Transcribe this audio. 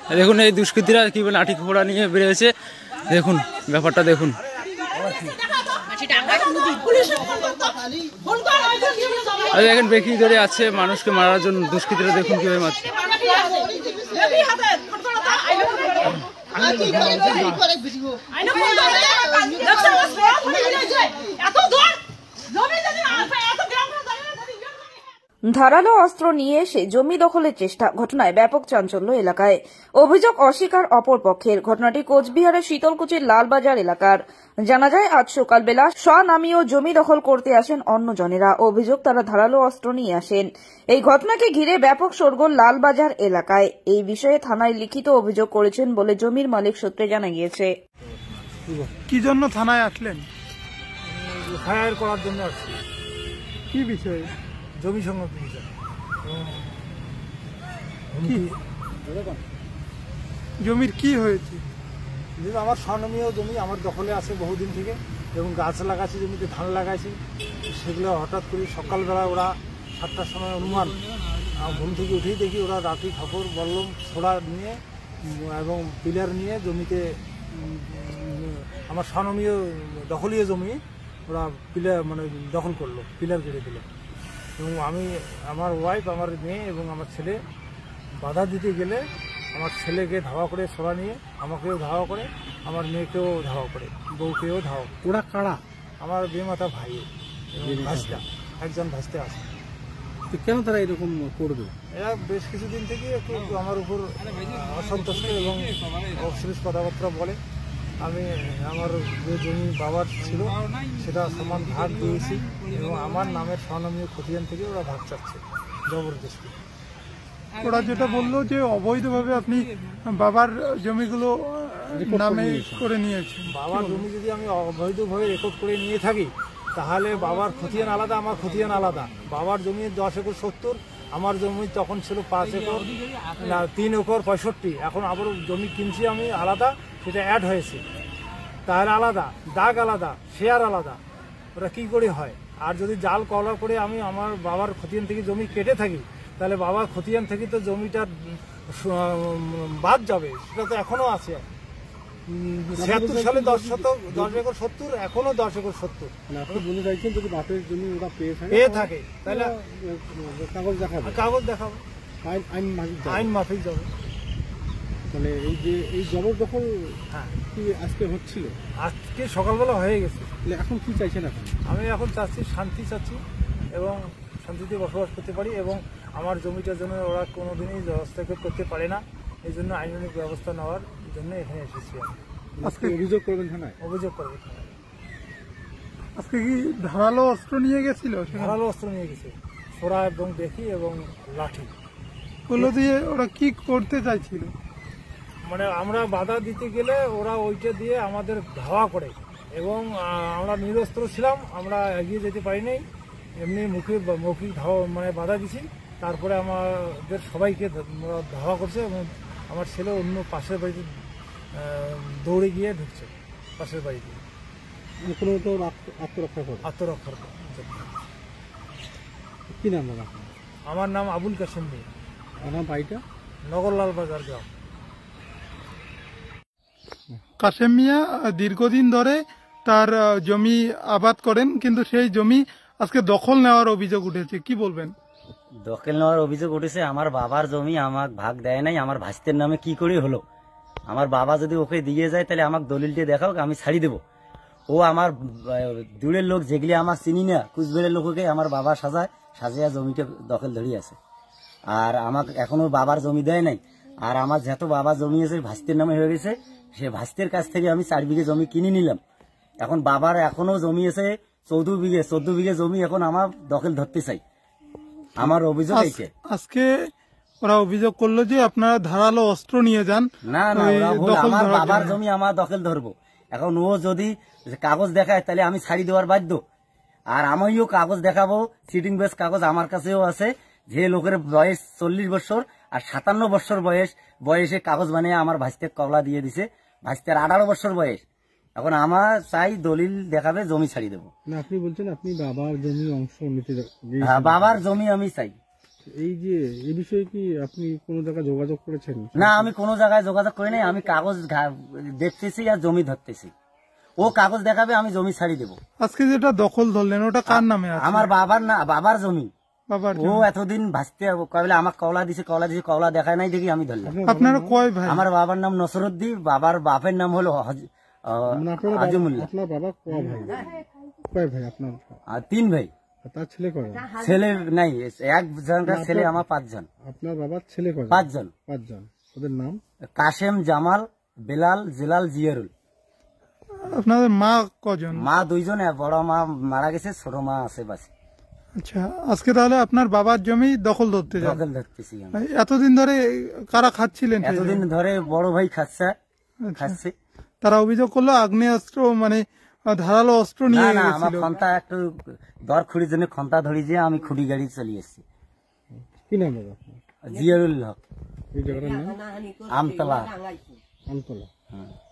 দেখুন এই দুষ্কৃতীরা কিভাবে লাঠি খোঁড়া নিয়ে বেরিয়েছে, দেখুন ব্যাপারটা দেখুন। দেখেন বেকি ধরে আছে মানুষকে মারার জন্য, দুষ্কৃতীরা দেখুন কিভাবে মারছে। ধারালো অস্ত্র নিয়ে এসে জমি দখলের চেষ্টা, ঘটনায় ব্যাপক চাঞ্চল্য এলাকায়। অভিযোগ অস্বীকার অপর পক্ষের। ঘটনাটি কোচবিহারের শীতলকুচির লালবাজার এলাকার। জানা যায় আজ সকালবেলা স্বনামীয় জমি দখল করতে আসেন অন্যজনেরা। অভিযোগ তারা ধারালো অস্ত্র নিয়ে আসেন। এই ঘটনাকে ঘিরে ব্যাপক শোরগোল লালবাজার এলাকায়। এই বিষয়ে থানায় লিখিত অভিযোগ করেছেন বলে জমির মালিক সূত্রে জানা গিয়েছে। কি জন্য থানায় আসলেন? ফায়ার করার জন্য আসছি। কি বিষয়ে? জমি সংক্রান্ত বিষয়। জমির কি হয়েছে? আমার স্বনামীয় জমি আমার দখলে আছে বহুদিন থেকে, এবং গাছ লাগাচ্ছি, জমিতে ধান লাগাইছি। সেগুলো হঠাৎ করে সকালবেলা ওরা 7টার সময় অনুমান ঘুম থেকে উঠেই দেখি ওরা রাতি কাপড় বললম ছোড়া নিয়ে এবং পিলার নিয়ে জমিতে, আমার স্বনামীয় দখলীয় জমি ওরা পিলার মানে দখল করলো, পিলার কেটে দিল। এবং আমি, আমার ওয়াইফ, আমার মেয়ে এবং আমার ছেলে বাধা দিতে গেলে আমার ছেলেকে ধাওয়া করে ছোড়া নিয়ে, আমাকেও ধাওয়া করে, আমার মেয়েকেও ধাওয়া করে, বউকেও ধাওয়া। ওরা কারা? আমার বেমাতা ভাই এবং ভাস্তা, একজন ভাস্তা আছে। তো কেন তারা এরকম করবে? এরা বেশ কিছুদিন থেকে একটু আমার উপর অসন্তুষ্ট এবং অশ্লীল কথাবার্তা বলে। আমি আমার যে জমি বাবার ছিল সেটা সমান ভাগ দিয়েছি, এবং আমার নামের স্বনামীয় খতিয়ান থেকে ওরা ভাগ চাচ্ছে জবরদস্তি। ওরা যেটা বললো যে অবৈধভাবে আপনি বাবার জমিগুলো নামে করে নিয়েছেন। বাবার জমি যদি আমি অবৈধভাবে রেকর্ড করে নিয়ে থাকি তাহলে বাবার খতিয়ান আলাদা, আমার খতিয়ান আলাদা। বাবার জমি 10 একর 70, আমার জমি তখন ছিল 5 একর না 3 একর 65। এখন আবার জমি কিনছি আমি আলাদা, সেটা অ্যাড হয়েছে, তাহলে আলাদা, দাগ আলাদা, শেয়ার আলাদা। ওরা কী করে হয়? আর যদি জাল কলা করে আমি আমার বাবার খতিয়ান থেকে জমি কেটে থাকি তাহলে বাবার খতিয়ান থেকে তো জমিটা বাদ যাবে, সেটা তো এখনো আছে। 76 সালে 10 একর 70, এখনো 10 একর 70। যদি বাপের জমি ওরা পেয়ে থাকে তাহলে কাগজ দেখাবো, আইন মাফিক যাবে। মানে এই যে এই জবরদখল কি আজকে হচ্ছিল? আজকে সকালবেলা হয়ে গেছে। এখন কি চাইছেন এখন? আমি এখন চাচ্ছি শান্তি চাচ্ছি, এবং শান্তিতে বসবাস করতে পারি, এবং আমার জমিটার জন্য ওরা কোনোদিনই হস্তক্ষেপ করতে পারে না। এই জন্য আইনানুগ ব্যবস্থা নেওয়ার জন্য এখানে এসেছি। আজকে অভিযোগ করবেন থানায়? অভিযোগ করবো থানায়। আজকে কি ধারালো অস্ত্র নিয়ে গেছিল? ধারালো অস্ত্র নিয়ে গেছে, ছোড়া এবং দেখি এবং লাঠি। ওগুলো দিয়ে ওরা কি করতে চাইছিল? মানে আমরা বাধা দিতে গেলে ওরা ওইটা দিয়ে আমাদের ধাওয়া করে, এবং আমরা নিরস্ত্র ছিলাম, আমরা এগিয়ে যেতে পারিনি। এমনি মৌখিক ধাওয়া মানে বাধা দিছি। তারপরে আমাদের সবাইকে ধাওয়া করছে, এবং আমার ছেলে অন্য পাশের বাড়িতে দৌড়ে গিয়ে ঢুকছে, পাশের বাড়িতে আত্মরক্ষার। কি নাম? আমার নাম আবুল কাশেম মিয়া। আমার বাড়িটা নগর লালবাজার গ্রাম। কাশেম মিয়া দীর্ঘদিন ধরে তার জমি আবাদ করেন, কিন্তু সেই জমি আজকে দখল নেওয়ার অভিযোগ উঠেছে, কি বলবেন? দখল নেওয়ার অভিযোগ উঠেছে। আমার বাবার জমি আমাকে ভাগ দেয় নাই, আমার ভাস্তের নামে কি করে হলো? আমার বাবা যদি ওকে দিয়ে যায় তাহলে আমাকে দলিলটি দেখাও, আমি ছাড়ি দেবো। ও আমার দূরের লোক, যেগুলি আমার চিনি না, কুচবিহারের লোককে আমার বাবা সাজিয়া জমিটা দখল ধরে আছে। আর আমাকে এখনো বাবার জমি দেয় নাই। আর আমার যত বাবার জমি আছে ভাস্তের নামে হয়ে গেছে, সে ভাস্তের কাছ থেকে আমি 4 বিঘে জমি কিনে নিলাম। এখন বাবার এখনো জমি আছে 14 বিঘে জমি, এখন আমার দখল ধরতে চাই। আমার অভিযোগ এইটা। আজকে ওরা অভিযোগ করলো যে আপনারা ধারালো অস্ত্র নিয়ে যান। না, আমার বাবার জমি আমার দখল ধরবো। এখন ও যদি কাগজ দেখায় তাহলে আমি ছাড়ি দেওয়ার বাধ্য। আর আমিও কাগজ দেখাবো, সিটিং বেস কাগজ আমার কাছেও আছে। যে লোকের বয়স 40 বছর আর 57 বছর বয়সে কাগজ বানিয়ে আমার ভাইস্তে কবলা দিয়ে দিছে। ভাইস্তের 18 বছর বয়স। এখন আমার চাই দলিল দেখাবে, জমি ছাড়ি দেবো। আপনি বলছেন আপনি বাবার জমি অংশ নিতে? বাবার জমি আমি চাই। এই যে এই বিষয়ে কি আপনি কোনো জায়গায় যোগাযোগ করেছেন? না, আমি কোনো জায়গায় যোগাযোগ করি নাই। আমি কাগজ দেখতেছি আর জমি ধরতেছি। ও কাগজ দেখাবে, আমি জমি ছাড়ি দেবো। আজকে যেটা দখল ধরলেন ওটা কার নামে আছে? আমার বাবার জমি। বাবার ও এতদিন ভাসতে কবে আমার কওলা দিছে, কওলা দেখায় নাই দেখি আমি ধরলাম। আপনারা কয় ভাই? আমার বাবার নাম নসরুদ্দিন, বাবার বাপের নাম হলো আজিমুল্লাহ। আপনার বাবা কয় ভাই? কয় ভাই আপনার? আর 3 ভাই। তার ছেলে কয়? ছেলে নাই, একজনকার ছেলে। আমার 5 জন। আপনার বাবার ছেলে কয়? 5 জন। 5 জন। ওদের নাম? কাশেম, জামাল, বেলাল, জিলাল, জিয়ারুল। আপনাদের মা কজন? মা 2 জন, বড় মা মারা গেছে, ছোট মা আছে বাসে। আচ্ছা, আজকে তাহলে আপনার বাবার জমি দখল ধরতে যান? দখল ধরতেছি আমি। এতদিন ধরে কারা খাচ্ছিলেন? এতদিন ধরে বড় ভাই খাচ্ছে। তারা অভিযোগ করলো আগ্নেয়াস্ত্র মানে ধারালো অস্ত্র না নিয়ে না, আমার গেছিল। খন্তা একটু দর খুঁড়ির জন্য খন্তা ধরি যে আমি খুঁড়ি গাড়ি চালিয়ে এসেছি। কি নাম বাবা আপনার? জিয়ারুল হক, এই জায়গাটার নাম? আমতলা। আমতলা। হ্যাঁ।